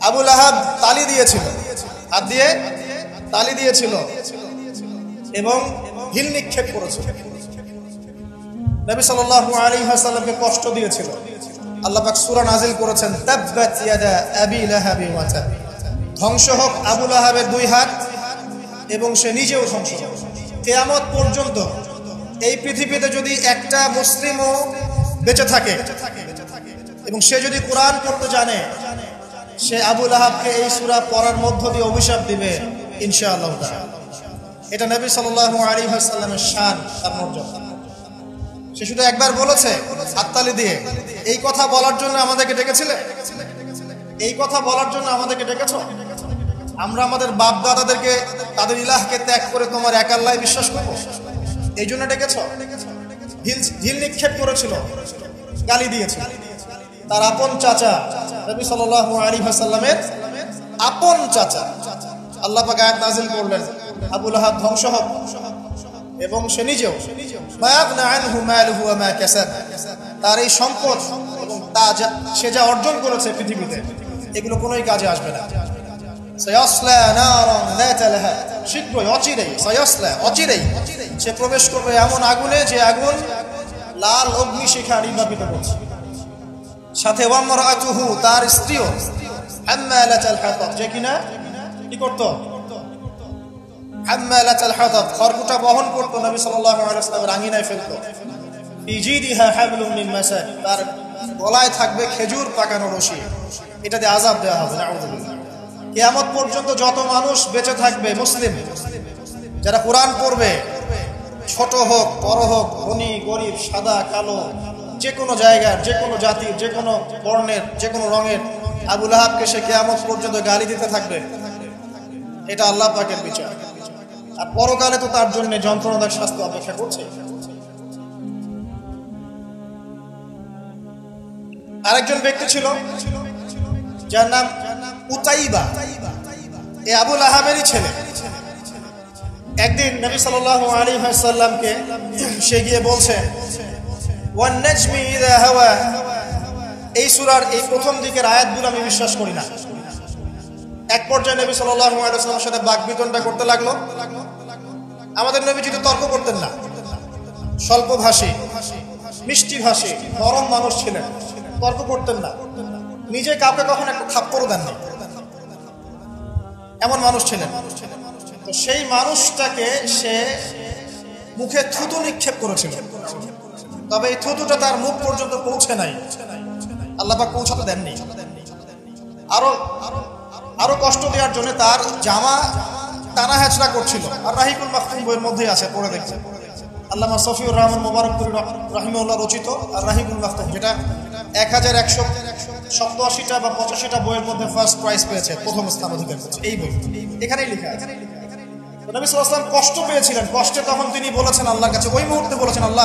আবু লাহাব তালি দিয়েছিল, হাত দিয়ে তালি দিয়েছিল এবং ঢিল নিক্ষেপ করেছিল, নবী সাল্লাল্লাহু আলাইহি ওয়াসাল্লামকে কষ্ট দিয়েছিল। আল্লাহ পাক সূরা নাজিল করেছেন, তাব্বাত ইয়াদা আবি লাহাবি ওয়া তাব, ধ্বংস হোক আবু লাহাবের দুই হাত এবং সে নিজেও ধ্বংস হোক। কিয়ামত পর্যন্ত এই পৃথিবীতে যদি একটা মুসলিমও বেঁচে থাকে এবং সে যদি কোরআন পড়তে জানে, সে আবু লাহাবকে এই সূরা পড়ার মধ্য দিয়ে অভিশাপ দিবে ইনশাআল্লাহ তাআলা। এটা নবী সাল্লাল্লাহু আলাইহি ওয়াসাল্লামের শান, তার মর্যাদা। সে শুধু একবার বলেছে হাততালি দিয়ে, এই কথা বলার জন্য আমাদেরকে ডেকেছিলে? এই কথা বলার জন্য আমাদেরকে ডেকেছ? আমরা আমাদের বাপ দাদাদেরকে, তাদের ইলাহকে ত্যাগ করে তোমার এক আল্লাহ বিশ্বাস করবো, এই জন্য ডেকেছ? ঢিল নিক্ষেপ করেছিল, গালি দিয়েছিল। তার আপন চাচা, নবী সাল্লাল্লাহু আলাইহি ওয়াসাল্লামের আপন চাচা, আল্লাহ পাক আয়াত নাযিল করলেন, আবু লাহাব ধ্বংস হোক এবং সে নিজেও। তার এই সম্পদ এবং সে যা অর্জন করেছে পৃথিবীতে, এগুলো কোনোই কাজে আসবে না। শীঘ্রই, অচিরেই সে প্রবেশ করবে এমন আগুনে, যে আগুন লাল অগ্নিশিখা নির্বাপিত করছে। সাথে ওয়ামরাতুহু, তার স্ত্রীও, হাম্মালাতাল হাতাব, যে কিনা কি করত? হাম্মালাতাল হাতাব, খড়কুটা বহন করত, নবী সাল্লাল্লাহু আলাইহি ওয়াসাল্লামের আঙ্গিনায় ফেলতো। ফি জিদিহা হাবলুম মিন মাসাদ, তার গলায় থাকবে খেজুর পাকানো রশি, এটাতে আযাব দেওয়া হবে। নাউযুবিল্লাহ। কিয়ামত পর্যন্ত যত মানুষ বেঁচে থাকবে মুসলিম, যারা কোরআন পড়বে, ছোট হোক বড় হোক, ধনী গরিব, সাদা কালো, যে কোনো জায়গার, যে কোনো জাতির, যে কোনো বর্ণের, যে কোনো রঙের, আবু লাহাবকে সে কিয়ামত পর্যন্ত গালি দিতে থাকবে। এটা আল্লাহ পাকের বিচার। আর পরকালে তো তার জন্য যন্ত্রণাদায়ক শাস্তি অপেক্ষা করছে। আরেকজন ব্যক্তি ছিল যার নাম উতাইবা, এ আবু লাহাবেরই ছেলে। একদিন নবী সাল্লাল্লাহু আলাইহি ওয়াসাল্লামকে সে গিয়ে বলছে, ওয়ান নাজমি ইযা হাওয়া, এই সূরার এই প্রথম দিকের আয়াতগুলো আমি বিশ্বাস করি না। এক পর্যায়ে নবী সাল্লাল্লাহু আলাইহি ওয়াসাল্লামের সাথে বাকবিতণ্ডা করতে লাগলো। আমাদের নবী যদি তর্ক করতেন না, স্বল্পভাষী, মিষ্টিভাষী, নরম মানুষ ছিলেন, তর্ক করতেন না, নিজে কাউকে কখনো একটা থাপ্পড়ও দেননি, এমন মানুষ ছিলেন। তো সেই মানুষটাকে সে মুখে থুতু নিক্ষেপ করেছিল, তবে এই থুতুটা তার মুখ পর্যন্ত পৌঁছে নাই, আল্লাহ পাক পৌঁছাতে দেননি। আরো কষ্ট দেওয়ার জন্য তার জামা টানা হেঁচড়া করছিল। আর রাহিকুল মাখতুম বইয়ের মধ্যেই আছে, পড়ে দেখছে। আল্লামা সফিউর রহমান মুবারকপুরি রাহিমাহুল্লাহ রচিত আর রাহিকুল মাখতুম, যেটা 1187টা বা 85টা বইয়ের মধ্যে ফার্স্ট প্রাইজ পেয়েছে, প্রথম স্থান অধিকার করেছে এই বই। এখানেই লেখা আছে নবী সাল্লাল্লাহু আলাইহি ওয়াসাল্লাম কষ্ট পেয়েছিলেন। কষ্টে তখন তিনি বলেছেন আল্লাহর কাছে, ওই মুহূর্তে বলেছেন, আল্লাহ,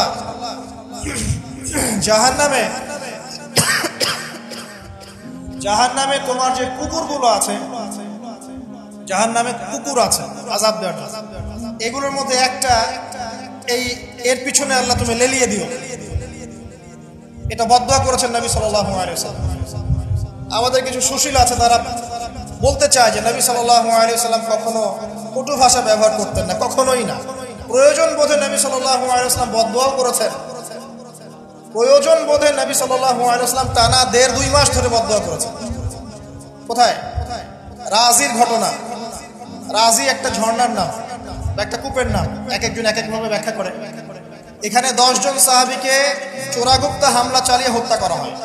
জাহান্নামে তোমার যে কুকুরগুলো আছে, জাহান্নামে কুকুর আছে আযাব দেওয়ার জন্য, এগুলোর মধ্যে একটা এর পিছনে আল্লাহ তুমি লেলিয়ে দিও। এটা বদদোয়া করেছেন নবী সাল্লাল্লাহু আলাইহি ওয়াসাল্লাম। আমাদের কিছু সুশীল আছে, তারা বলতে চায় যে নবী সাল্লাল্লাহু আলাইহি ওয়াসাল্লাম কখনো কটু ভাষা ব্যবহার করতেন না, কখনোই না। প্রয়োজন বোধে নবী সাল্লাল্লাহু আলাইহি ওয়াসাল্লাম বদদোয়াও করেছেন। প্রয়োজন বোধে নবী সাল্লাল্লাহু আলাইহি ওয়াসাল্লাম টানা 1.5-2 মাস ধরে বদদোয়া করেছেন। কোথায়? রাজির ঘটনা। রাজি একটা ঝর্ণার নাম, একটা কূপের নাম, এক একজন এক একভাবে ব্যাখ্যা করে। এখানে 10 জন সাহাবীকে চোরাগুপ্তা হামলা চালিয়ে হত্যা করা হয়।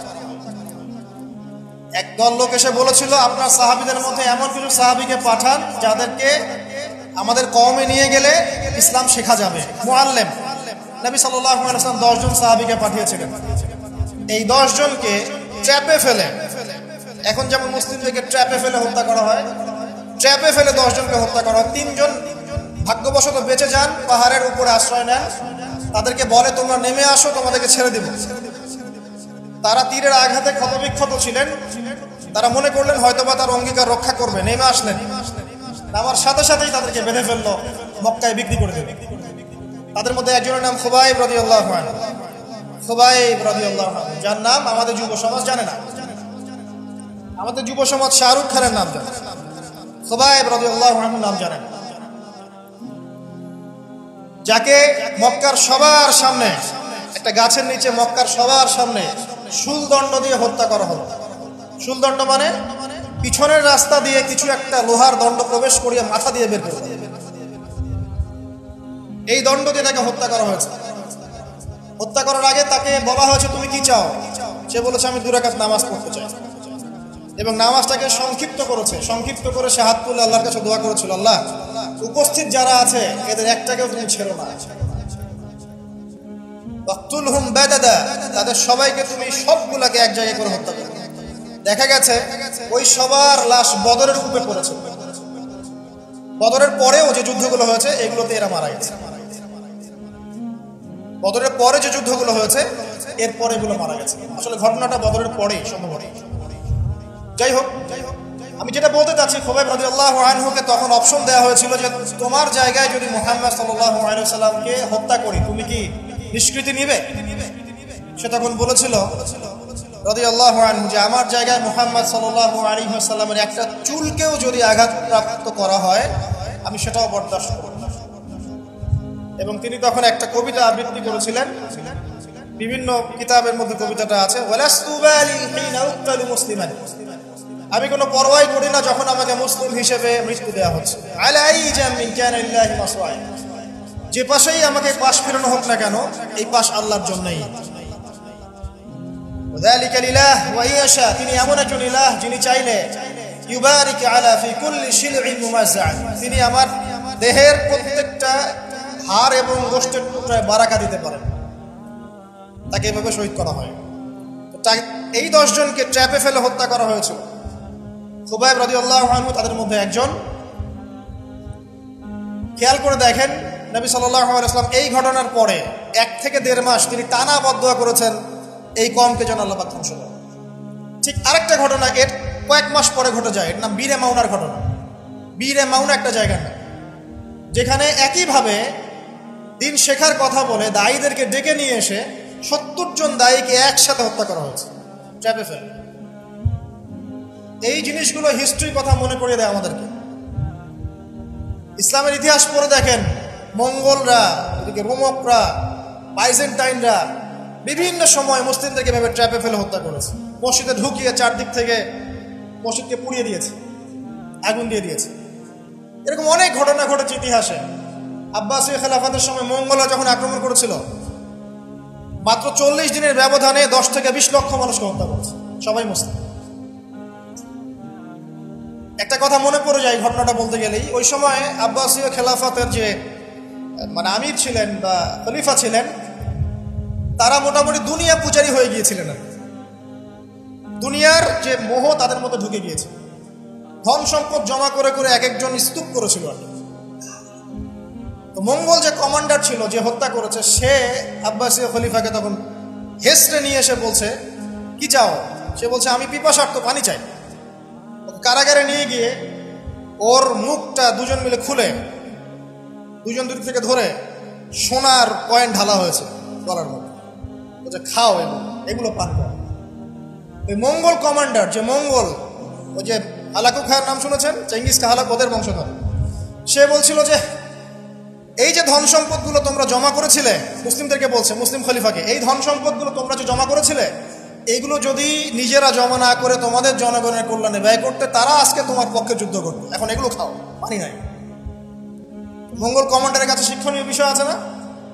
একদল লোক এসে বলেছিল, আপনার সাহাবীদের মধ্যে এমন কিছু সাহাবীকে পাঠান যাদেরকে আমাদের কওমে নিয়ে গেলে ইসলাম শেখা যাবে, মুআল্লিম। নবী সাল্লাল্লাহু আলাইহি ওয়াসাল্লাম 10 জন সাহাবীকে পাঠিয়েছিলেন। এই 10 জনকে ট্র্যাপে ফেলে, এখন যেমন মুসলিমদেরকে ট্র্যাপে ফেলে হত্যা করা হয়, ট্র্যাপে ফেলে 10 জনকে হত্যা করা হয়। 3 জন ভাগ্যবশত বেঁচে যান, পাহাড়ের উপরে আশ্রয় নেন। তাদেরকে বলে, তোমরা নেমে আসো, তোমাদেরকে ছেড়ে দেব। তারা তীরের আঘাতে ক্ষতবিক্ষত ছিলেন। তারা মনে করলেন হয়তোবা তার অঙ্গীকার রক্ষা করবে, নেমে আসলেন। নামার সাথে সাথেই তাদেরকে বেঁধে ফেললো, মক্কায় বিক্রি করে দেবে। তাদের মধ্যে একজনের নাম খুবাইব রাদিয়াল্লাহু আনহু, খুবাইব রাদিয়াল্লাহু আনহু, যার নাম আমাদের যুব সমাজ জানে না। আমাদের যুব সমাজ শাহরুখ খানের নাম জানে, খুবাইব রাদিয়াল্লাহু আনহু নাম জানেন, যাকে মক্কার সবার সামনে একটা গাছের নিচে মক্কার সবার সামনে শুলদণ্ড দিয়ে হত্যা করা হলো। শুলদণ্ড মানে পিছনের রাস্তা দিয়ে কিছু একটা লোহার দণ্ড প্রবেশ করিয়ে মাথা দিয়ে বের করে এই দণ্ড দিয়ে তাকে হত্যা করা হয়েছে। হত্যা করার আগে তাকে বলা হয়েছে তুমি কি চাও? সে বলেছে আমি 2 রাকাত নামাজ পড়তে চাই, এবং নামাজটাকে সংক্ষিপ্ত করেছে। সংক্ষিপ্ত করে সে হাত তুলে আল্লাহর কাছে দোয়া করেছিল, আল্লাহ উপস্থিত যারা আছে এদের একটাকেও তুমি ছেড়ো না, ওয়াকতুলহুম বাদাদা, তাদের সবাইকে তুমি সবগুলাকে এক জায়গায় করে হত্যা করো। দেখা গেছে ওই সবার লাশ বদরের কূপে পড়েছে। বদরের পরেও যে যুদ্ধগুলো হয়েছে এগুলোতে এরা মারা গেছে। বদরের পরে যে যুদ্ধগুলো হয়েছে এরপরে এগুলো মারা গেছে। আসলে ঘটনাটা বদরের পরেই সম্ভবত। যাই হোক, আমি যেটা বলতে চাচ্ছি, খুবাইব রাদিয়াল্লাহু আনহুকে তখন অপশন দেওয়া হয়েছিল যে তোমার জায়গায় যদি মুহাম্মদ সাল্লাল্লাহু আলাইহি ওয়াসাল্লামকে হত্যা করি তুমি কি নিষ্কৃতি নিবে? সে তখন বলেছিল রাদিয়াল্লাহু আনহু যে আমার জায়গায় মুহাম্মদ সাল্লাল্লাহু আলাইহি ওয়াসাল্লামের একটা চুলকেও যদি আঘাতপ্রাপ্ত করা হয় আমি সেটাও বরদাস্ত করব না। এবং তিনি তখন একটা কবিতা আবৃত্তি করেছিলেন, বিভিন্ন কিতাবের মধ্যে কবিতাটা আছে, ওয়ালাস্তু বালি হিনা উক্তালু মুসলিমান, আমি কোনো পরোয়াই করি না যখন আমাকে মুসলিম হিসেবে মৃত্যু দেওয়া হচ্ছে। আলাই জামিন কানা লিল্লাহি মাসওয়াই, যে পাশেই আমাকে পাশ ফেরানো হোক না কেন এই পাশ আল্লাহর জন্যই। ওয়াযালিকা লিলাহ ওয়া ইয়াশা, তিনি এমন একজন ইলাহ যিনি চাইলে ইউবারিক আলা ফি কুল্লি শিলইন মুমাজ্জাআ, তিনি আমার দেহের প্রত্যেকটা হাড় এবং গোশতের টুকরায় বারাকা দিতে পারেন। তাকে এভাবে শহীদ করা হয়। এই 10 জনকে ট্র্যাপে ফেলে হত্যা করা হয়েছিল। খুবাইব রাদিয়াল্লাহু আনহু তাদের মধ্যে একজন। খেয়াল করে দেখেন নবী সাল্লাল্লাহু আলাইহি ওয়াসাল্লাম এই ঘটনার পরে 1 থেকে 1.5 মাস তিনি টানা বদদুয়া করেছেন এই কওমকে যেন আল্লাহ পাক ধ্বংস করেন। ঠিক আরেকটা ঘটনা এর কয়েক মাস পরে ঘটে যায়, এর নাম বীরে মাউনার ঘটনা। বীরে মাউনা একটা জায়গা না, যেখানে একইভাবে দিন শেখার কথা বলে দায়ীদেরকে ডেকে নিয়ে এসে 70 জন দায়ীকে একসাথে হত্যা করা হয়েছে ট্র্যাপে ফেলে। এই জিনিসগুলো হিস্ট্রির কথা মনে করিয়ে দেয় আমাদেরকে। ইসলামের ইতিহাস পড়ে দেখেন, মঙ্গলরা, এদিকে রোমকরা, বাইজেন্টাইনরা বিভিন্ন সময় মুসলিমদেরকে ভেবে ট্র্যাপে ফেলে হত্যা করেছে। মসজিদে ঢুকিয়ে চারদিক থেকে মসজিদকে পুড়িয়ে দিয়েছে, আগুন দিয়ে দিয়েছে। এরকম অনেক ঘটনা ঘটেছে ইতিহাসে। আব্বাসীয় খেলাফতের সময় মঙ্গলরা যখন আক্রমণ করেছিল মাত্র 40 দিনের ব্যবধানে 10 থেকে 20 লক্ষ মানুষকে হত্যা করেছে, সবাই মুসলিম। একটা কথা মনে পড়ে যায় ঘটনাটা বলতে গেলেই, ওই সময় আব্বাসীয় খেলাফতের যে আমির ছিলেন বা খলিফা ছিলেন তারা মোটামুটি দুনিয়া পূজারী হয়ে গিয়েছিলেন। দুনিয়ার যে মোহ তাদের মধ্যে ঢুকে গিয়েছে। ধন সম্পদ জমা করে করে এক একজন স্তূপ করেছিল। তো মঙ্গল যে কমান্ডার ছিল যে হত্যা করেছে সে আব্বাসীয় খলিফাকে তখন হেসড়ে নিয়ে এসে বলছে কি চাও? সে বলছে আমি পিপাসার্ত, পানি চাই। কারাগারে নিয়ে গিয়ে ওর মুখটা দুজন মিলে খুলে দুজন দূর থেকে ধরে সোনার কয়েন ঢালা হয়েছে গলার মধ্যে, বলছে খাও এগুলো পান করো। ওই মঙ্গল কমান্ডার যে মঙ্গল, ওই যে হালাকু খায়ের নাম শুনেছেন, চেঙ্গিস খা হালাক ওদের বংশধর, সে বলছিল যে এই যে ধন সম্পদগুলো তোমরা জমা করেছিলে, মুসলিমদেরকে বলছে, মুসলিম খলিফাকে, এই ধন সম্পদগুলো তোমরা যে জমা করেছিলে এইগুলো যদি নিজেরা জমা না করে তোমাদের জনগণের কল্যাণে ব্যয় করতে তারা আজকে তোমার পক্ষে যুদ্ধ করতো। এখন এগুলো খাও, পানি নাই। মঙ্গল কমান্ডারের কাছে শিক্ষণীয় বিষয় আছে না?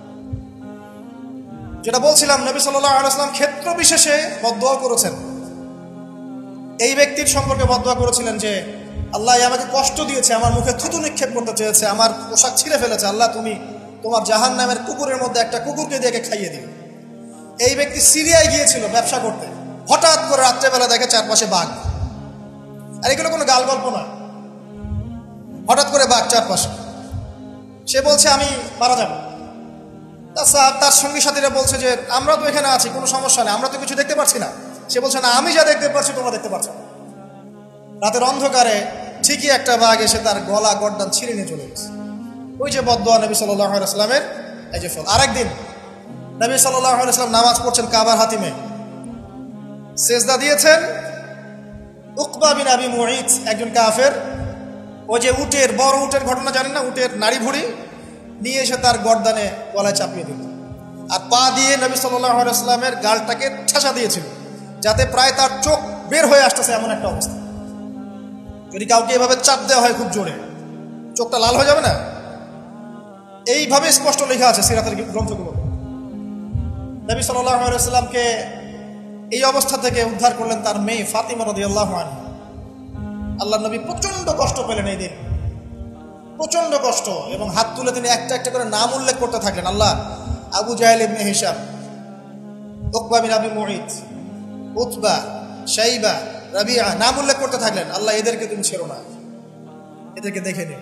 যেটা বলছিলাম, নবী সাল্লাল্লাহু আলাইহি ওয়াসাল্লাম ক্ষেত্র বিশেষে বদদুয়া করেছেন। এই ব্যক্তির সম্পর্কে বদদুয়া করেছিলেন যে আল্লাহ আমাকে কষ্ট দিয়েছে, আমার মুখে থুতু নিক্ষেপ করতে চেয়েছে, আমার পোশাক ছিঁড়ে ফেলেছে, আল্লাহ তুমি তোমার জাহান্নামের কুকুরের মধ্যে একটা কুকুরকে দিয়ে খাইয়ে দিবে। এই ব্যক্তি সিরিয়ায় গিয়েছিল ব্যবসা করতে, হঠাৎ করে রাত্রেবেলা দেখে চারপাশে বাঘ। আর এগুলো কোনো গাল গল্প নয়, হঠাৎ করে বাঘ চারপাশে। সে বলছে আমি মারা যাব। তার সঙ্গী সাথীরা বলছে যে আমরা তো এখানে আছি, কোনো সমস্যা নেই, আমরা তো কিছু দেখতে পাচ্ছি না। সে বলছে না, আমি যা দেখতে পাচ্ছি তোমরা দেখতে পাচ্ছ না। রাতের অন্ধকারে ঠিকই একটা বাঘ এসে তার গলা গর্দান ছিঁড়ে নিয়ে চলে গেছে। ওই যে বদদুয়া নবী সাল্লাল্লাহু আলাইহি ওয়াসাল্লামের এই যে ফল। আরেকদিন নবী সাল্লাল্লাহু আলাইহি ওয়াসাল্লাম নামাজ পড়ছেন কাবার হাতিমে, সেজদা দিয়েছেন, উকবা বিন আবি মুঈত একজন কাফের, ওই যে উটের, বড় উটের ঘটনা জানেন না, উটের নাড়ি ভুড়ি নিয়ে এসে তার গর্দানে গলায় চাপিয়ে দিল, আর পা দিয়ে নবী সাল্লাল্লাহু আলাইহি ওয়াসাল্লামের গালটাকে ঠাসা দিয়েছিল, যাতে প্রায় তার চোখ বের হয়ে আসতেছে এমন একটা অবস্থা। যদি কাউকে এভাবে চাপ দেওয়া হয় খুব জোরে, চোখটা লাল হয়ে যাবে না? এইভাবে স্পষ্ট লেখা আছে সিরাতের গ্রন্থগুলো। নবী সাল্লাল্লাহু আলাইহি ওয়াসাল্লামকে এই অবস্থা থেকে উদ্ধার করলেন তার মেয়ে ফাতিমা রাদিয়াল্লাহু আনহা। আল্লাহর নবী প্রচন্ড কষ্ট পেলেন এই দিন, প্রচন্ড কষ্ট, এবং হাত তুলে তিনি একটা একটা করে নাম উল্লেখ করতে থাকলেন। আল্লাহ, আবু জাহেল ইবনে হিশাম, উকবা বিন আবি মুঈত, উতবা, শাইবা, রাবিআ, নাম উল্লেখ করতে থাকলেন। আল্লাহ, এদেরকে তুমি ছেড়ো না, এদেরকে দেখে নিন।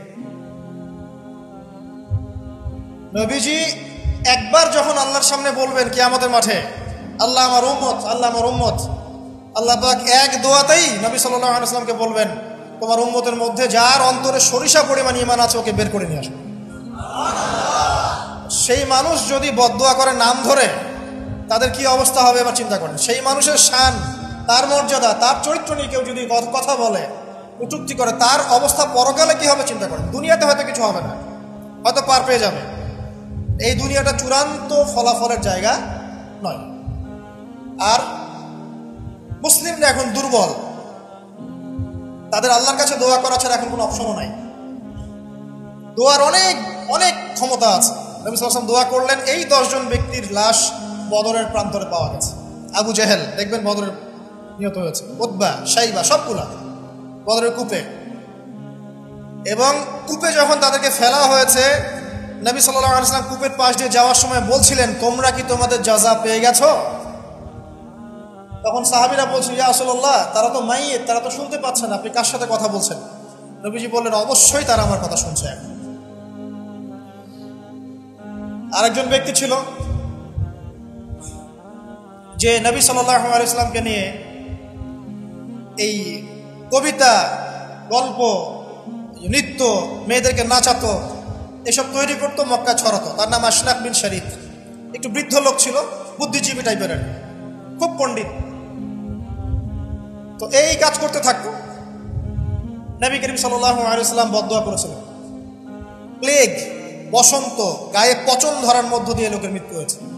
নবীজি একবার যখন আল্লাহর সামনে বলবেন কিয়ামতের মাঠে, আল্লাহ আমার উম্মত, আল্লাহ আমার উম্মত, আল্লাহ পাক এক দোয়াতেই নবী সাল্লাল্লাহু আলাইহি ওয়াসাল্লামকে বলবেন, তোমার উম্মতের মধ্যে যার অন্তরে সরিষা পরিমাণ ঈমান আছে ওকে বের করে নিয়ে আসো। সেই মানুষ যদি বদদোয়া করে নাম ধরে, তাদের কি অবস্থা হবে এবার চিন্তা করেন। সেই মানুষের শান, তার মর্যাদা, তার চরিত্র নিয়ে কেউ যদি কথা বলে, কটূক্তি করে, তার অবস্থা পরকালে কি হবে চিন্তা করেন। দুনিয়াতে হয়তো কিছু হবে না, হয়তো পার পেয়ে যাবে, এই দুনিয়াটা চূড়ান্ত ফলাফলের জায়গা নয়। আর মুসলিমরা এখন দুর্বল, তাদের আল্লাহর কাছে দোয়া করা ছাড়া এখন কোনো অপশনও নাই। দোয়ার অনেক অনেক ক্ষমতা আছে। নবী সাল্লাল্লাহু আলাইহি ওয়াসাল্লাম দোয়া করলেন, এই 10 জন ব্যক্তির লাশ বদরের প্রান্তরে পাওয়া গেছে। আবু জেহেল দেখবেন বদরের নিহত হয়েছে, উতবা, শাইবা, সবগুলা বদরের কূপে। এবং কূপে যখন তাদেরকে ফেলা হয়েছে, নবী সাল্লাল্লাহু আলাইহি ওয়াসাল্লাম কূপের পাশ দিয়ে যাওয়ার সময় বলছিলেন, তোমরা কি তোমাদের জাযা পেয়ে গেছো? তখন সাহাবীরা বলছে, ইয়া রাসূলুল্লাহ, তারা তো মাইয়িত, তারা তো শুনতে পাচ্ছে না, আপনি কার সাথে কথা বলছেন? নবীজি বললেন, অবশ্যই তারা আমার কথা শুনছে। আরেকজন ব্যক্তি ছিল যে নবী সাল্লাল্লাহু আলাইহি ওয়াসাল্লামকে নিয়ে এই কবিতা, গল্প, নৃত্য, মেয়েদেরকে নাচাতো, এসব তৈরি করতো, মক্কা ছড়াতো। তার নাম আশনাক বিন শরীফ। একটু বৃদ্ধ লোক ছিল, বুদ্ধিজীবী টাইপের, খুব পণ্ডিত। তো এই কাজ করতে থাকতো। নবী করিম সাল্লাল্লাহু আলাইহি ওয়াসাল্লাম বদদোয়া করেছিলেন, প্লেগ, বসন্ত, গায়ে পচন ধরার মধ্য দিয়ে লোকের মৃত্যু হয়েছে।